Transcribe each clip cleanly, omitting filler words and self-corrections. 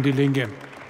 Die Linke.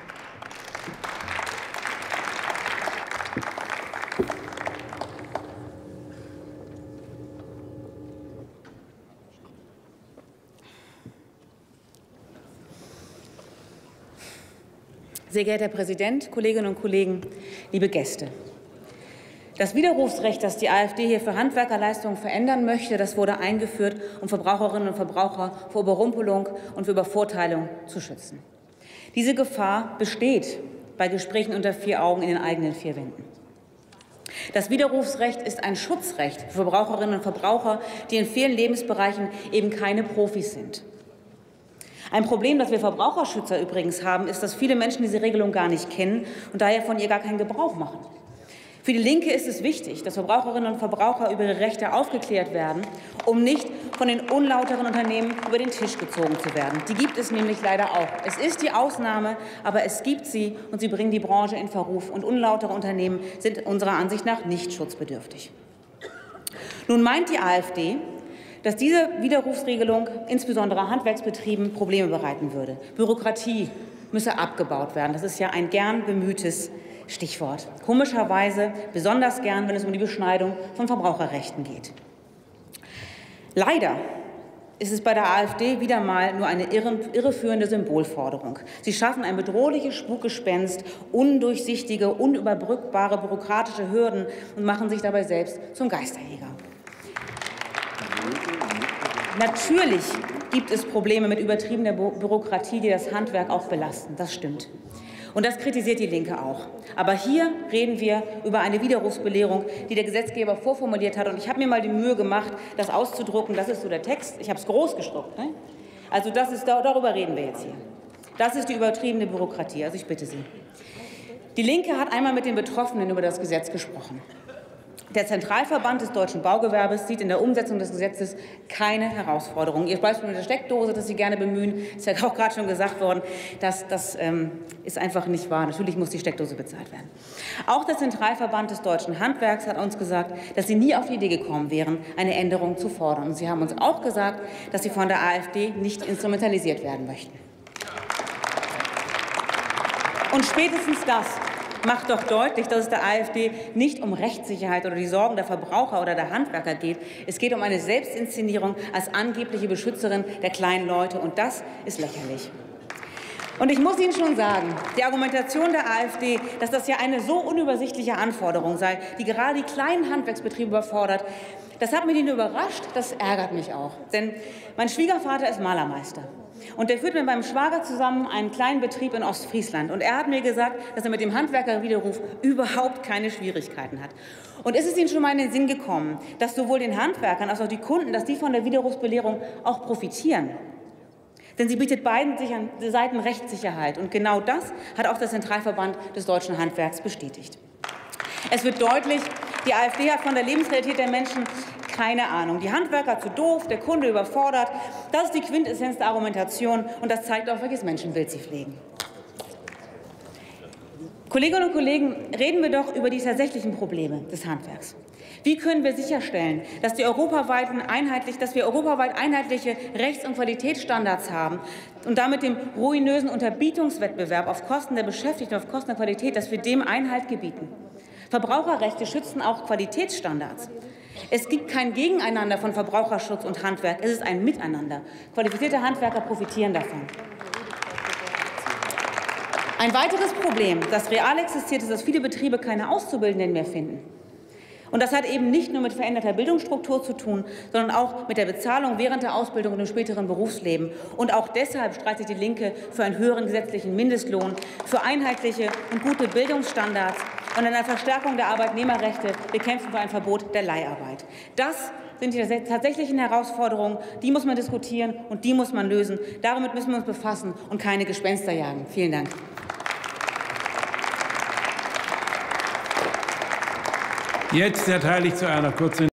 Sehr geehrter Herr Präsident, Kolleginnen und Kollegen, liebe Gäste! Das Widerrufsrecht, das die AfD hier für Handwerkerleistungen verändern möchte, das wurde eingeführt, um Verbraucherinnen und Verbraucher vor Überrumpelung und für Übervorteilung zu schützen. Diese Gefahr besteht bei Gesprächen unter vier Augen in den eigenen vier Wänden. Das Widerrufsrecht ist ein Schutzrecht für Verbraucherinnen und Verbraucher, die in vielen Lebensbereichen eben keine Profis sind. Ein Problem, das wir Verbraucherschützer übrigens haben, ist, dass viele Menschen diese Regelung gar nicht kennen und daher von ihr gar keinen Gebrauch machen. Für die Linke ist es wichtig, dass Verbraucherinnen und Verbraucher über ihre Rechte aufgeklärt werden, um nicht von den unlauteren Unternehmen über den Tisch gezogen zu werden. Die gibt es nämlich leider auch. Es ist die Ausnahme, aber es gibt sie, und sie bringen die Branche in Verruf. Und unlautere Unternehmen sind unserer Ansicht nach nicht schutzbedürftig. Nun meint die AfD, dass diese Widerrufsregelung insbesondere Handwerksbetrieben Probleme bereiten würde. Bürokratie müsse abgebaut werden. Das ist ja ein gern bemühtes Stichwort. Komischerweise besonders gern, wenn es um die Beschneidung von Verbraucherrechten geht. Leider ist es bei der AfD wieder mal nur eine irreführende Symbolforderung. Sie schaffen ein bedrohliches Spukgespenst, undurchsichtige, unüberbrückbare bürokratische Hürden und machen sich dabei selbst zum Geisterjäger. Natürlich gibt es Probleme mit übertriebener Bürokratie, die das Handwerk auch belasten. Das stimmt. Und das kritisiert die Linke auch. Aber hier reden wir über eine Widerrufsbelehrung, die der Gesetzgeber vorformuliert hat. Und ich habe mir mal die Mühe gemacht, das auszudrucken. Das ist so der Text. Ich habe es groß gedruckt. Ne? Also darüber reden wir jetzt hier. Das ist die übertriebene Bürokratie. Also ich bitte Sie. Die Linke hat einmal mit den Betroffenen über das Gesetz gesprochen. Der Zentralverband des deutschen Baugewerbes sieht in der Umsetzung des Gesetzes keine Herausforderungen. Ihr Beispiel mit der Steckdose, das Sie gerne bemühen, ist ja auch gerade schon gesagt worden, das ist einfach nicht wahr. Natürlich muss die Steckdose bezahlt werden. Auch der Zentralverband des deutschen Handwerks hat uns gesagt, dass sie nie auf die Idee gekommen wären, eine Änderung zu fordern. Und sie haben uns auch gesagt, dass sie von der AfD nicht instrumentalisiert werden möchten. Und spätestens das macht doch deutlich, dass es der AfD nicht um Rechtssicherheit oder die Sorgen der Verbraucher oder der Handwerker geht. Es geht um eine Selbstinszenierung als angebliche Beschützerin der kleinen Leute. Und das ist lächerlich. Und ich muss Ihnen schon sagen, die Argumentation der AfD, dass das ja eine so unübersichtliche Anforderung sei, die gerade die kleinen Handwerksbetriebe überfordert, das hat mich nicht nur überrascht, das ärgert mich auch. Denn mein Schwiegervater ist Malermeister. Und der führt mit meinem Schwager zusammen einen kleinen Betrieb in Ostfriesland. Und er hat mir gesagt, dass er mit dem Handwerkerwiderruf überhaupt keine Schwierigkeiten hat. Und ist es Ihnen schon mal in den Sinn gekommen, dass sowohl den Handwerkern als auch die Kunden, dass die von der Widerrufsbelehrung auch profitieren? Denn sie bietet beiden Seiten Rechtssicherheit. Und genau das hat auch der Zentralverband des deutschen Handwerks bestätigt. Es wird deutlich, die AfD hat von der Lebensrealität der Menschen keine Ahnung. Die Handwerker zu doof, der Kunde überfordert. Das ist die Quintessenz der Argumentation, und das zeigt auch, welches Menschenbild sie pflegen. Kolleginnen und Kollegen, reden wir doch über die tatsächlichen Probleme des Handwerks. Wie können wir sicherstellen, dass wir europaweit einheitliche Rechts- und Qualitätsstandards haben und damit dem ruinösen Unterbietungswettbewerb auf Kosten der Beschäftigten, auf Kosten der Qualität, dass wir dem Einhalt gebieten? Verbraucherrechte schützen auch Qualitätsstandards. Es gibt kein Gegeneinander von Verbraucherschutz und Handwerk. Es ist ein Miteinander. Qualifizierte Handwerker profitieren davon. Ein weiteres Problem, das real existiert, ist, dass viele Betriebe keine Auszubildenden mehr finden. Und das hat eben nicht nur mit veränderter Bildungsstruktur zu tun, sondern auch mit der Bezahlung während der Ausbildung und im späteren Berufsleben. Und auch deshalb streitet die Linke für einen höheren gesetzlichen Mindestlohn, für einheitliche und gute Bildungsstandards und einer Verstärkung der Arbeitnehmerrechte. Wir kämpfen für ein Verbot der Leiharbeit. Das sind die tatsächlichen Herausforderungen. Die muss man diskutieren und die muss man lösen. Damit müssen wir uns befassen und keine Gespenster jagen. Vielen Dank. Jetzt erteile ich zu einer kurzen